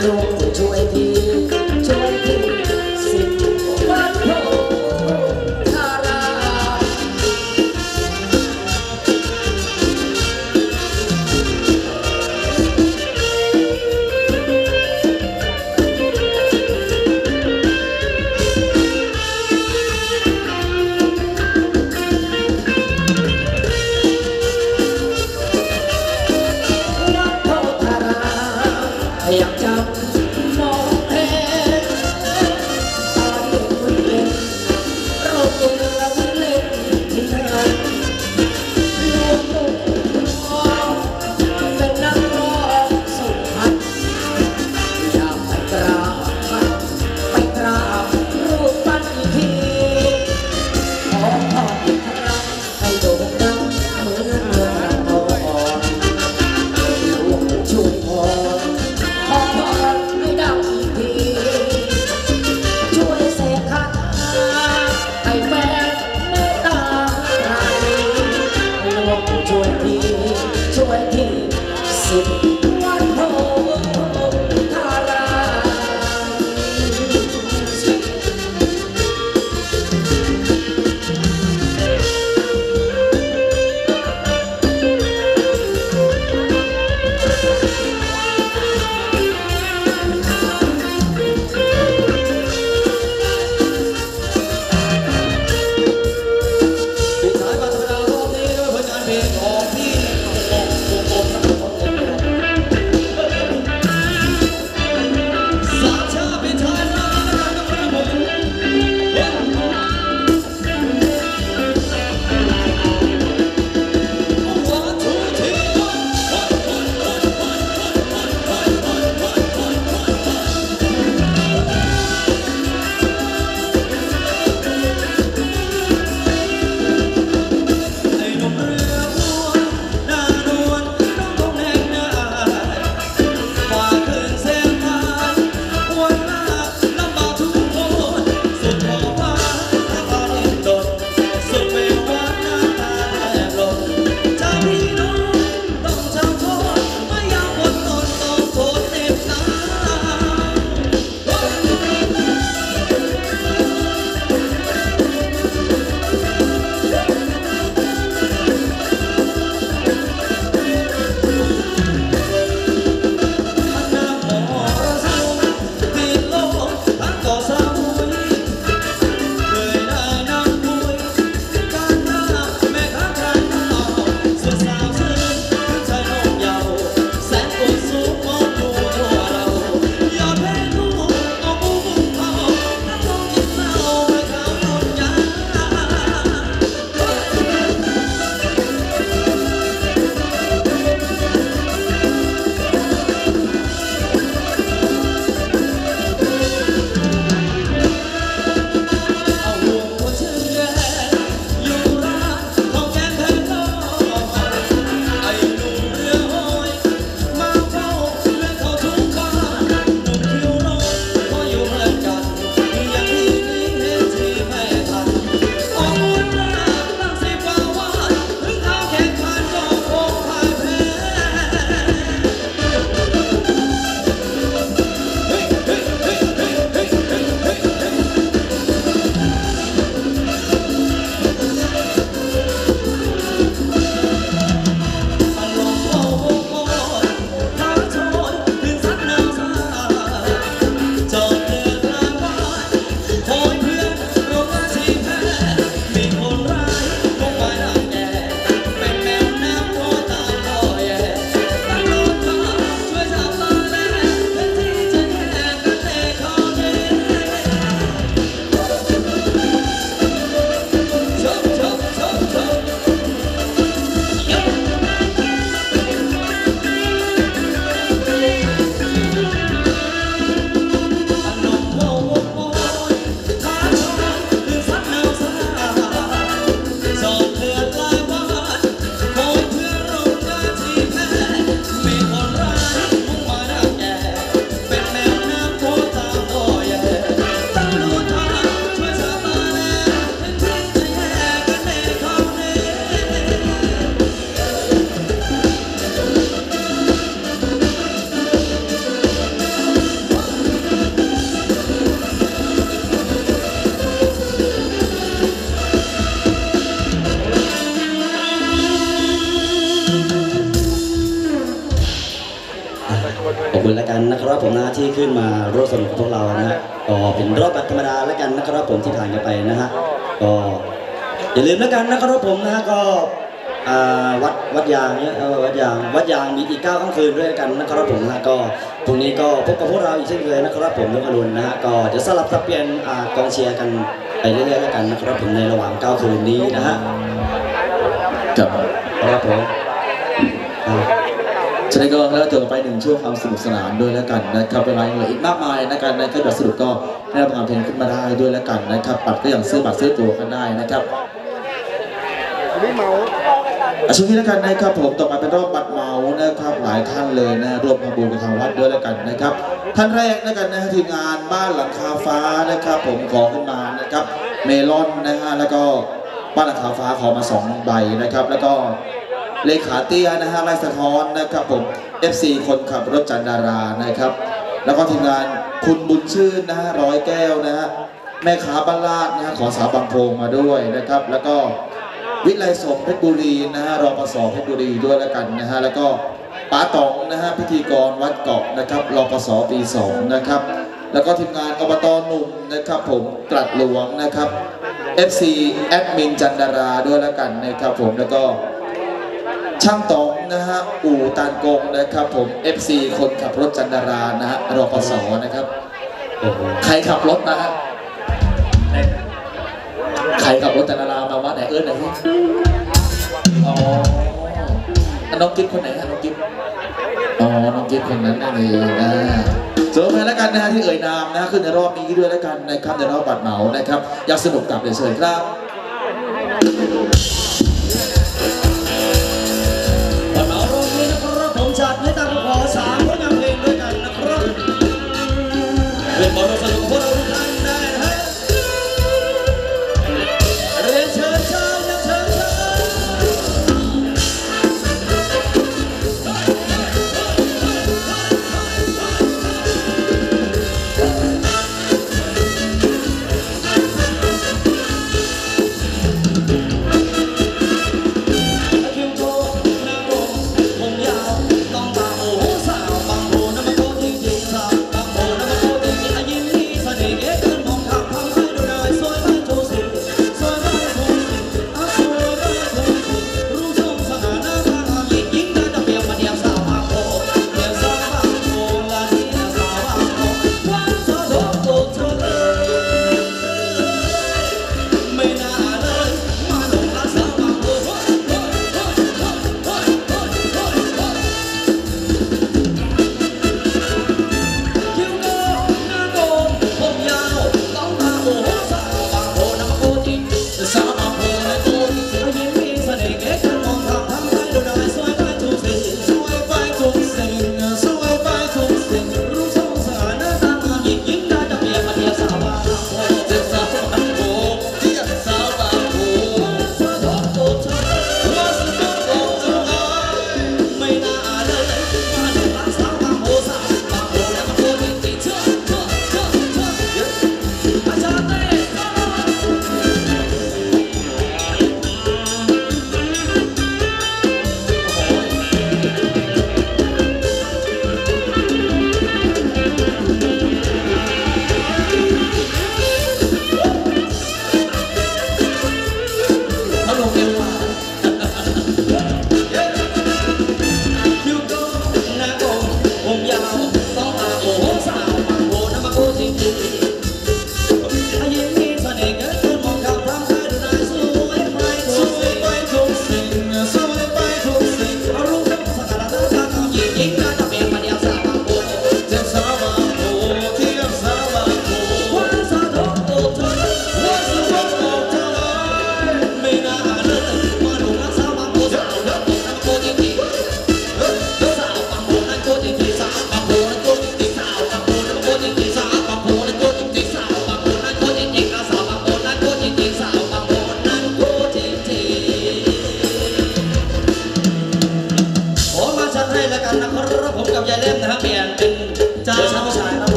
ลูกช่วยทีช่วยทีสิบวันโพธารามอยากจำมองเห็นตาเด็กคนเล่นเราเจอแล้วเล่นที่นั่นรวมลูกน้องเป็นนักร้องสุพรรณอยากไปกราบท่านไปกราบรูปปั้นอีกทีขอพรอีกครั้งให้โด่งดังเหมือนเมืองนครลูกช่วยพรขอพรให้ดังอีกทีช่วยเสกคาถาให้แฟนเมตตาใครหลวงช่วยทีช่วยทีสิบวันโพธารามปิดท้ายมาธรรมดารอบนี้ด้วยผลงานเพลงของพี่ของผมทั้งหมดเลยอบคุณแล้วกันนะครับผมนะที่ขึ้นมาร่วมสนุกกับพวกเรานะฮะก็เป็นรอบแบบธรรมดาแล้วกันนะครับผมที่ผ่านกันไปนะฮะก็อย่าลืมแล้วกันนะครับผมนะฮะก็วัดยางเนี่ยวัดยางมีอีก9 ค่ำคืนด้วยกันนะครับผมนะก็พรุ่งนี้ก็พบกับพวกเราอีกเช่นเคยนะครับผมนกอรุณนะฮะก็จะสลับสับเปลี่ยนกองเชียร์กันไปเรื่อยๆแล้วกันนะครับผมในระหว่าง9 คืนนี้นะฮะครับผมฉะนั้นก็แล้วจบไป1 ช่วงความสนุกสนานด้วยแล้วกันนะครับเวลาเหลืออีกมากมายนะครับในแบบสรุปก็ให้เราทำเพลงขึ้นมาได้ด้วยแล้วกันนะครับบัตรก็อย่างซื้อบัตรซื้อตั๋วกันได้นะครับช่วงนี้แล้วกันนะครับผมต่อมาเป็นรอบบัตรเมานะครับหลายท่านเลยนะรวมทำบุญกับทางวัดด้วยแล้วกันนะครับท่านแรกนะครับนะทีมงานบ้านหลังคาฟ้านะครับผมขอขึ้นมานะครับเมลอนนะฮะแล้วก็บ้านหลังคาฟ้าขอมา2 ใบนะครับแล้วก็เลขาเตี้ยนะฮะไล่สะท้อนนะครับผม FC คนขับรถจันดารานะครับแล้วก็ทีมงานคุณบุญชื่นนะฮะ100 แก้วนะฮะแม่ค้าบ้านลาดนะฮะขอสาวบางโพงมาด้วยนะครับแล้วก็วิไลสมเพชรบุรีนะฮะรปสเพชรบุรีด้วยแล้วกันนะฮะแล้วก็ป๋าต๋องนะฮะพิธีกรวัดเกาะนะครับรปสปี2นะครับแล้วก็ทีมงานอบต.หนุ่มนะครับผมกลัดหลวงนะครับ FC แอดมินจันดาราด้วยแล้วกันนะครับผมแล้วก็ช่างต๋องนะฮะอู่ตานกงนะครับผม FC คนขับรถจันดารานะฮะรปสนะครับใครขับรถนะฮะใครขับรถจันดารามาว่าไหนไหนอ๋อน้องกิ๊บคนไหนฮะน้องกิ๊บอ๋อน้องกิ๊บคนนั้นนั่นเองนะส่วนใครแล้วกันนะฮะที่เอ่ยนามนะขึ้นในรอบนี้ด้วยแล้วกันนะครับในรอบบัตรเหมานะครับอยากสนุกกับเดี๋ยวเชิญครับบัตรเหมารอบนี้นะครับผมจัดให้ตามขอ3 ผลงานเพลงด้วยกันนะครับเป็นบอลสนุกพวกเราทุกท่านได้นะฮะเรียนเชิญเชิญเชิญเชิญ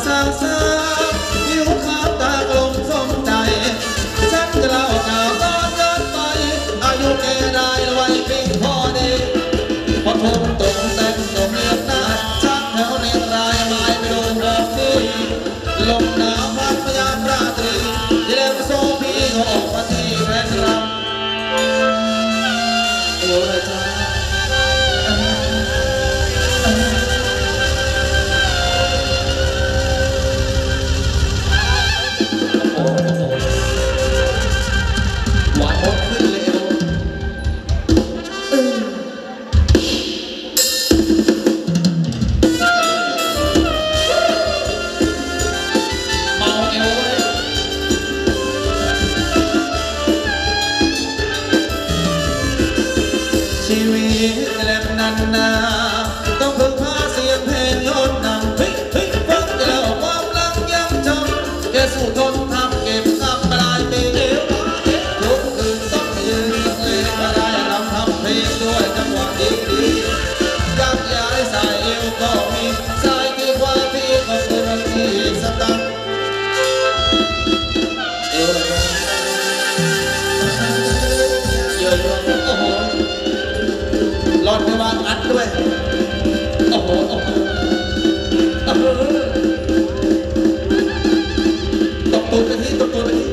สาวสาวผิวขาวตากลมสมใจฉันจะเล่าข่าวตอนย้อนไปอายุแกได้ไว้เพียงพอดีพอทุ่มตรงแต่งตัวเมียหน้าชักแถวในรายไม้ไปดูบอกที่ลมหนาวพัดพยามราตรีที่เล่นโซพีก็ออกมาที่แฟนรำเอวเลยจ้าหวานหมดขึ้นเลยชีวิตแลมนันนาต้องพึ่งพาเสียงเพลงโยนนำฟังแล้วความรักยังจำแกสู้ทนทำเก็บทำปลายปีทุกคืนต้องยืนเล่นมาได้รำทำเพลงด้วยจังหวะดีๆยักย้ายสายเอวก็มีสายที่กว่าพี่ก็คือที่สตั๊กเอวเลยเยอะๆโอ้โหรอดในวางอัดด้วยโอ้โหโอ้โหตบตูดไปที่ตบตูดไปที่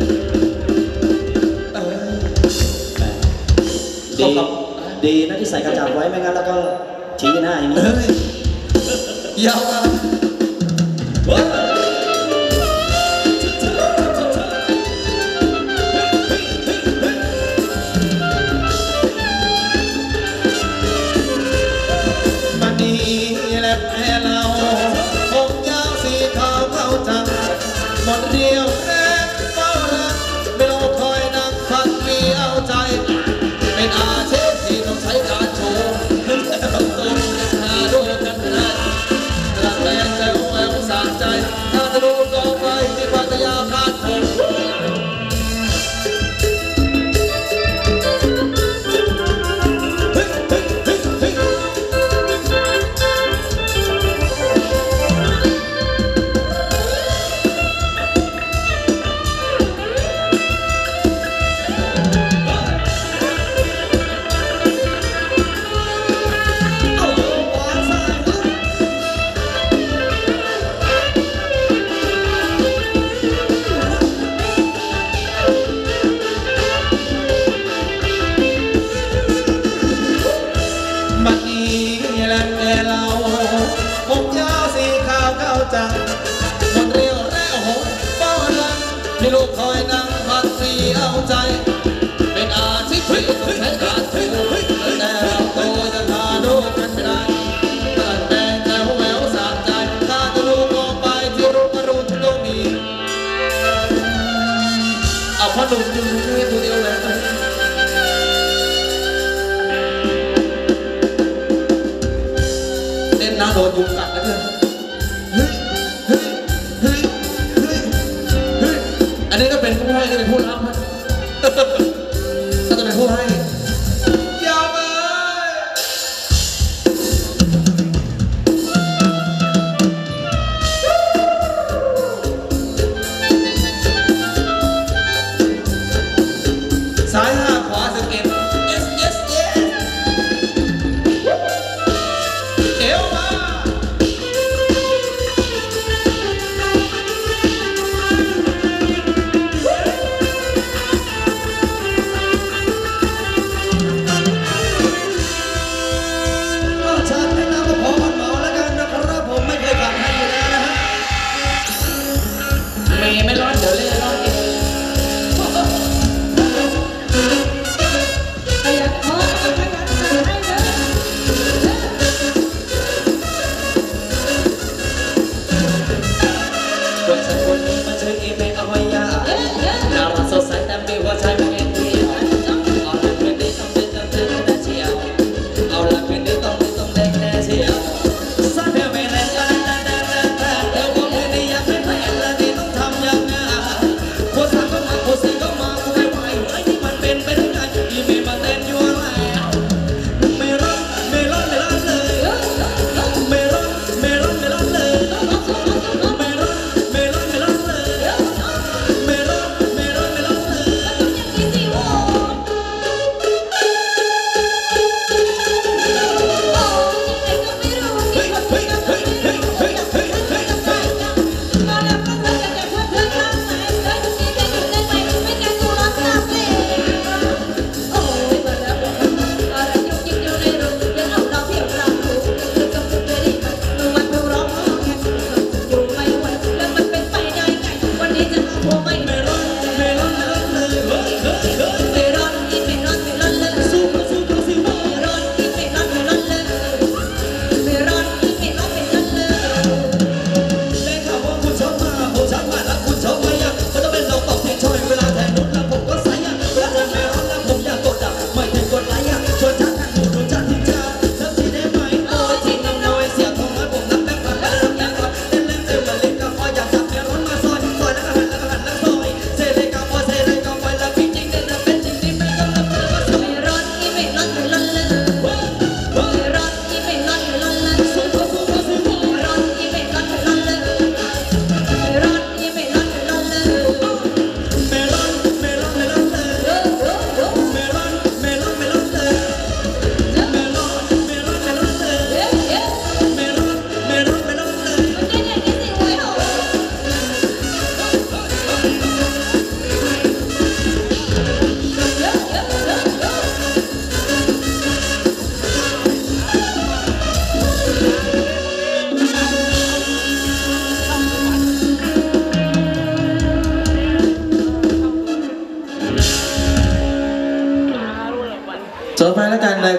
ดีนะที่ใส่กระจับไว้ไม่งั้นแล้วก็ชี้หน้าอย่างนี้ยาวอ่ะหมดเดียวแรกเฝ้ารักไม่รอคอยนั่งฟังมีเอาใจเป็นอาชีพที่ต้องใช้การโชว์ต้องหาดูกันนะรักแรงแต่แหววสานใจถ้าจะดูก็ไปที่พัทยาคาดผมคนเรียวแร่หงป้อนรักที่ลูกคอยนั่งพัดสีเอาใจเป็นอาชีพที่ต้องใช้การถูแต่เราโตจะทาดูกันไม่ได้ตัดแต่งแต่แหววสานใจถ้าจะรู้ก็ไปที่รู้ก็รู้ที่ต้องมีเอาพ่อหนุ่มอยู่ที่ตัวเดียวเลยเต้นน้าโดนยุงกัดนะเพื่อนอันนี้ก็เป็นผู้ให้ก็เป็นผู้รับ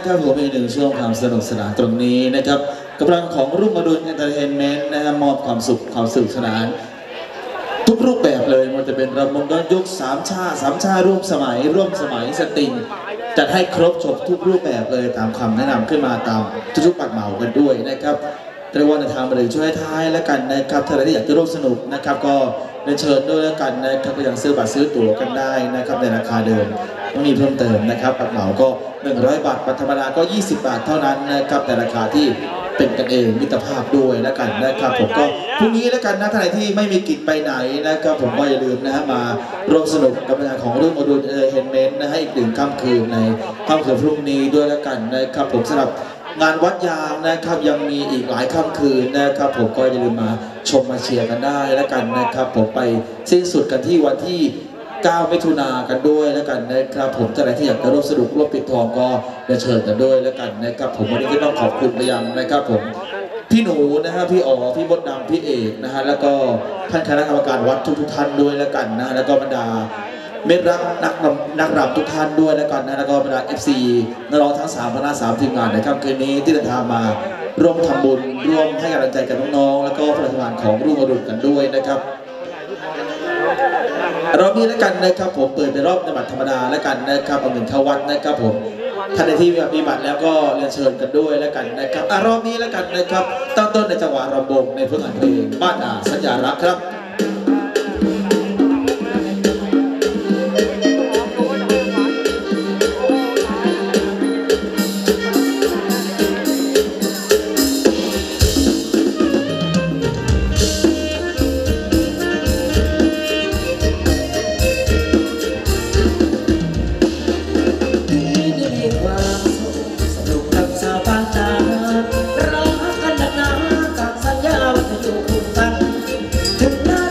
นะครับผมอีกหนึ่งช่วงความสนุกสนานตรงนี้นะครับกำลังของรุ่งอรุณเอนเตอร์เทนเมนต์นะฮะมอบความสุขความสนุกสนานทุกรูปแบบเลยมันจะเป็นรำวงย้อนยุคสามชาร่วมสมัยสตริงจัดให้ครบจบทุกรูปแบบเลยตามคำแนะนำขึ้นมาตามทุกๆปัดเหมากันด้วยนะครับในวันทางมาถึงช่วยท้ายแล้วกันนะครับถ้าใครที่อยากจะร่วมสนุกนะครับก็เรียนเชิญด้วยแล้วกันนะครับก็ยังซื้อบัตรซื้อตั๋วกันได้นะครับในราคาเดิมไม่มีเพิ่มเติมนะครับปัดเหมาก็100 บาทบัตรธรรมดาก็20 บาทเท่านั้นนะครับแต่ราคาที่เป็นกันเองมิตรภาพด้วยแล้วกันนะครับผมก็พรุ่งนี้แล้วกันนะท่านไหนที่ไม่มีกิจไปไหนนะครับผมก็อย่าลืมนะฮะมาร่วมสนุกกับงานของรุ่งอรุณเฮนเมนนะฮะอีก1 ค่ำคืนในค่ำคืนพรุ่งนี้ด้วยแล้วกันนะครับผมสำหรับงานวัดยางนะครับยังมีอีกหลายค่ำคืนนะครับผมก็อย่าลืมมาชมมาเชียร์กันได้แล้วกันนะครับผมไปสิ้นสุดกันที่วันที่9 มิถุนายนกันด้วยแล้วกันนะครับผมท่านใดที่อยากจะร่วมสนุกร่วมปิดทองก็เรียนเชิญกันด้วยแล้วกันนะครับผมวันนี้ก็ต้องขอบคุณไปยังนะครับผมพี่หนูนะฮะพี่อ๋อพี่มดดำพี่เอกนะฮะแล้วก็ท่านคณะกรรมการวัดทุกท่านด้วยแล้วกันนะแล้วก็บรรดาเมตรรักนักรำทุกท่านด้วยแล้วกันนะแล้วก็บรรดา FC นักร้องทั้ง3คณะ3ทีมงานในค่ำคืนนี้ที่เดินทางมาร่วมทำบุญร่วมให้กำลังใจกับน้องๆแล้วก็พลังงานของรุ่งอรุณกันด้วยนะครับรอบนี้แล้วกันนะครับผมเปิดเป็นรอบในบัตรธรรมดาแล้วกันนะครับเอาเงินเข้าวัดนะครับผมท่านใดที่มีบัตรแล้วก็เรียนเชิญกันด้วยแล้วกันนะครับรอบนี้แล้วกันนะครับตั้งต้นในจังหวะรำวงในพื้นเพลงบ้านสัญญารักครับถึงหน้า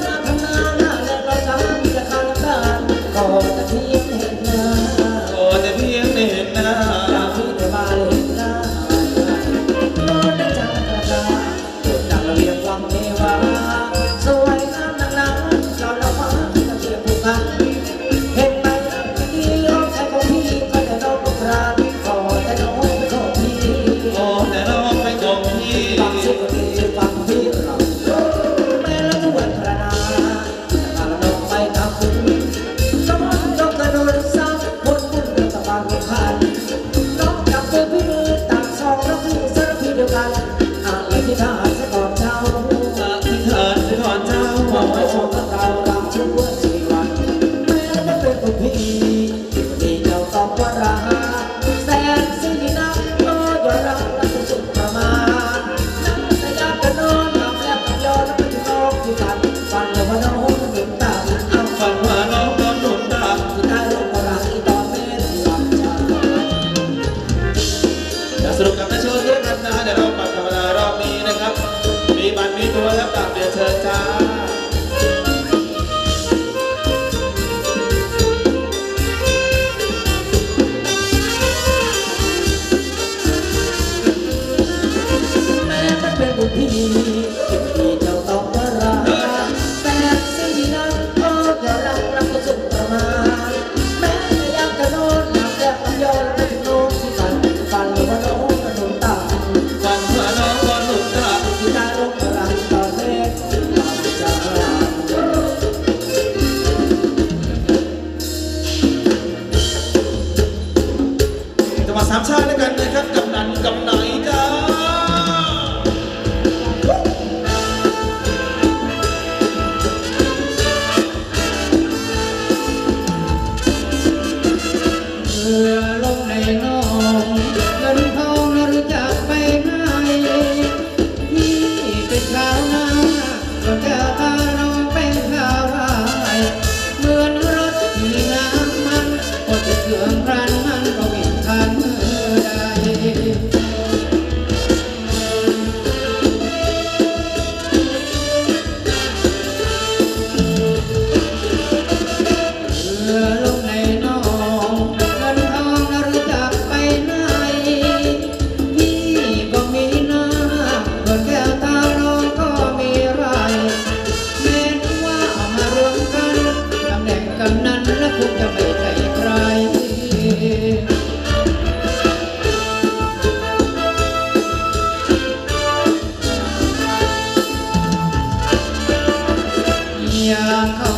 ยามเข้า